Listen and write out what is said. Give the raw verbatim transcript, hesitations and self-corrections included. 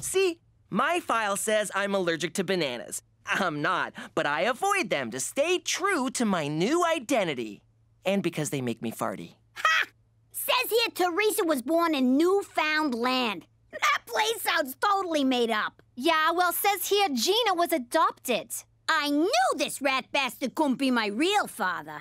See, my file says I'm allergic to bananas. I'm not, but I avoid them to stay true to my new identity. And because they make me farty. Ha! Says here Teresa was born in Newfoundland. That place sounds totally made up. Yeah, well, says here Gina was adopted. I knew this rat bastard couldn't be my real father.